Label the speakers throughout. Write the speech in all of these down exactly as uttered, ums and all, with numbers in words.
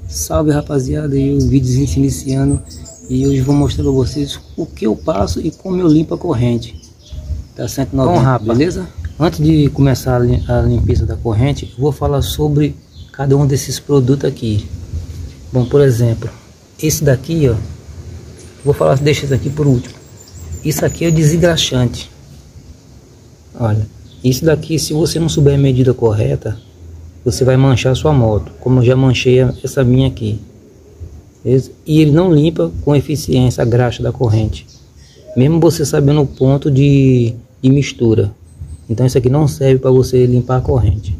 Speaker 1: Salve rapaziada, e o vídeo se iniciando e hoje vou mostrar para vocês o que eu passo e como eu limpo a corrente da cento e noventa, bom, beleza? Antes de começar a limpeza da corrente, eu vou falar sobre cada um desses produtos aqui. Bom, por exemplo, esse daqui, ó, vou falar, deixa esse aqui por último. Isso aqui é o desengraxante. Olha, isso daqui, se você não souber a medida correta, você vai manchar sua moto, como eu já manchei essa minha aqui. Beleza? E ele não limpa com eficiência a graxa da corrente, mesmo você sabendo o ponto de, de mistura. Então isso aqui não serve para você limpar a corrente.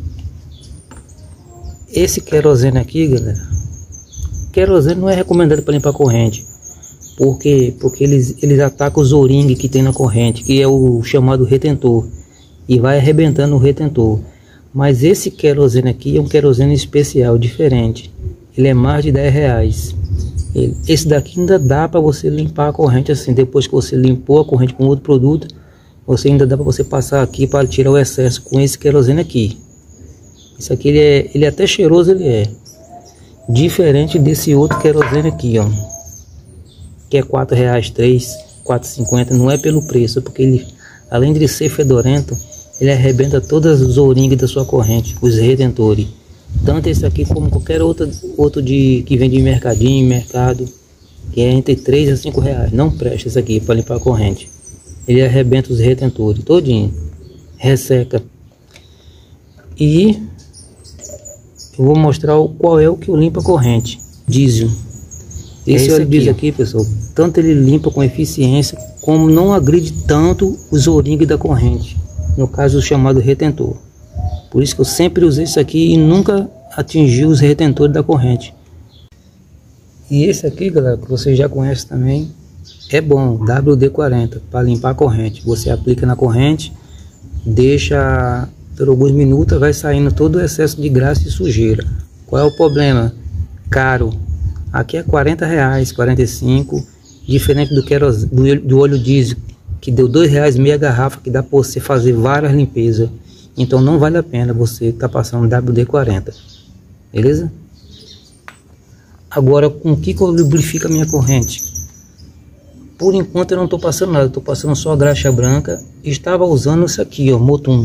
Speaker 1: Esse querosene aqui, galera, querosene não é recomendado para limpar a corrente. Por quê? Porque eles, eles atacam os O-ring que tem na corrente, que é o chamado retentor, e vai arrebentando o retentor. Mas esse querosene aqui é um querosene especial, diferente. Ele é mais de dez reais. Ele, esse daqui ainda dá para você limpar a corrente assim. Depois que você limpou a corrente com outro produto, você ainda dá para você passar aqui para tirar o excesso com esse querosene aqui. Isso aqui ele é, ele é até cheiroso, ele é. Diferente desse outro querosene aqui, ó. Que é quatro reais, três, quatro e cinquenta. Não é pelo preço, porque ele, além de ser fedorento, ele arrebenta todas os O-ring da sua corrente, os retentores. Tanto esse aqui como qualquer outro, outro de, que vende em mercadinho, mercado, que é entre três a cinco reais. Não presta esse aqui para limpar a corrente. Ele arrebenta os retentores todinho, resseca. E eu vou mostrar o, qual é o que eu limpo a corrente. Diesel. Esse, esse óleo diesel aqui, pessoal, tanto ele limpa com eficiência, como não agride tanto os O-ring da corrente. No caso, o chamado retentor. Por isso que eu sempre usei isso aqui e nunca atingi os retentores da corrente. E esse aqui, galera, que vocês já conhecem também, é bom, W D quarenta, para limpar a corrente. Você aplica na corrente, deixa por alguns minutos, vai saindo todo o excesso de graxa e sujeira. Qual é o problema? Caro. Aqui é quarenta reais, quarenta e cinco, diferente do, queros, do, do óleo diesel, que deu dois reais meia garrafa, que dá para você fazer várias limpezas. Então não vale a pena você tá passando W D quarenta, beleza? Agora, com o que eu lubrifico a minha corrente? Por enquanto eu não estou passando nada, estou passando só a graxa branca. Estava usando isso aqui, ó, Motum.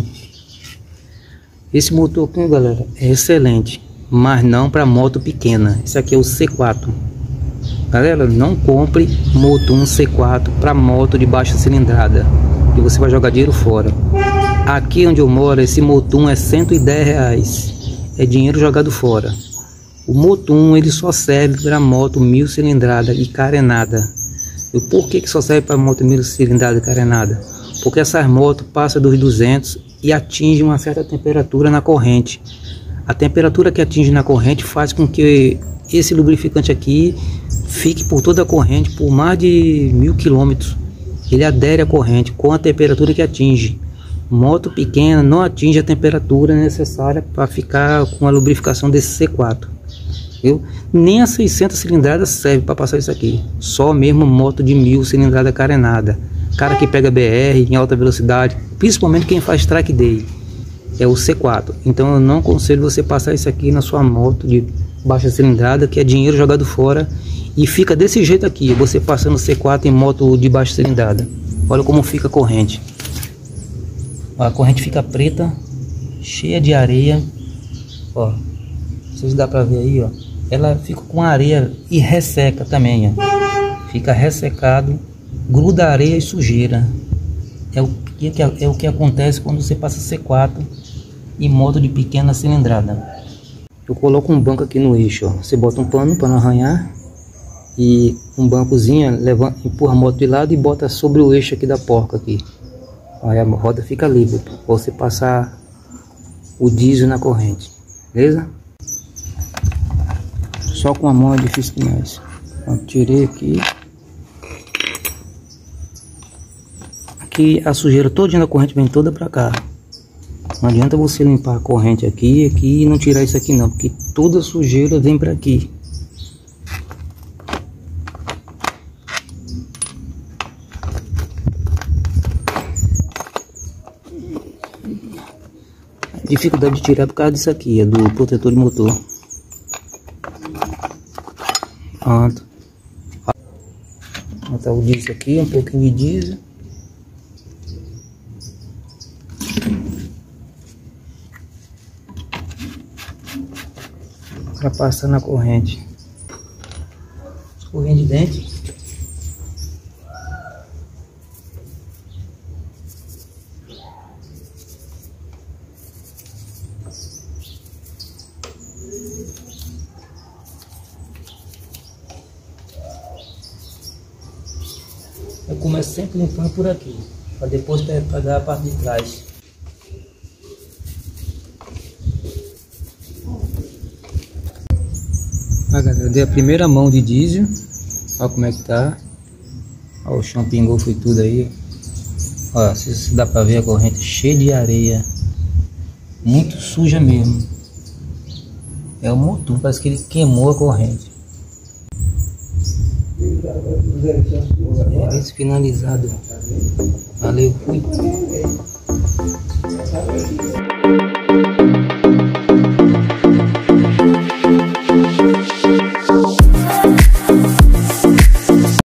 Speaker 1: Esse motor aqui, galera, é excelente, mas não para moto pequena. Esse aqui é o C quatro. Galera, não compre Motum C quatro para moto de baixa cilindrada, que você vai jogar dinheiro fora. Aqui onde eu moro, esse Motum é cento e dez reais. É dinheiro jogado fora. O Motum ele só serve para moto mil cilindrada e carenada. E por que que só serve para moto mil cilindrada e carenada? Porque essas motos passam dos duzentos e atingem uma certa temperatura na corrente. A temperatura que atinge na corrente faz com que esse lubrificante aqui fique por toda a corrente por mais de mil quilômetros. Ele adere à corrente com a temperatura que atinge. Moto pequena não atinge a temperatura necessária para ficar com a lubrificação desse C quatro. Viu? Nem a seiscentas cilindradas serve para passar isso aqui. Só mesmo moto de mil cilindrada carenada. Cara que pega B R em alta velocidade, principalmente quem faz track day, é o C quatro. Então eu não aconselho você passar isso aqui na sua moto de baixa cilindrada, que é dinheiro jogado fora. E fica desse jeito aqui, você passando C quatro em moto de baixa cilindrada. Olha como fica a corrente. A corrente fica preta, cheia de areia. Ó, não sei se dá pra ver aí, ó. Ela fica com areia e resseca também, ó. Fica ressecado, gruda areia e sujeira. É o que, é o que acontece quando você passa C quatro em moto de pequena cilindrada. Eu coloco um banco aqui no eixo, ó. Você bota um pano para não arranhar. E um bancozinho, levanta, empurra a moto de lado e bota sobre o eixo aqui da porca aqui. Aí a roda fica livre para você passar o diesel na corrente, beleza? Só com a mão é difícil demais. Então, tirei aqui. Aqui a sujeira toda da corrente vem toda para cá. Não adianta você limpar a corrente aqui, aqui e não tirar isso aqui não, porque toda a sujeira vem para aqui. Dificuldade de tirar por causa disso aqui, é do protetor de motor. Pronto. Vou botar o diesel aqui, um pouquinho de diesel. Para passar na corrente. Corrente de dente. Eu começo sempre limpando por aqui, para depois pegar a parte de trás. Ah, galera, eu dei a primeira mão de diesel. Olha como é que tá. Olha, o chão pingou, foi tudo aí. Olha, se, se dá para ver a corrente cheia de areia. Muito suja mesmo. É o motor, parece que ele queimou a corrente. É isso, finalizado. Valeu, fui.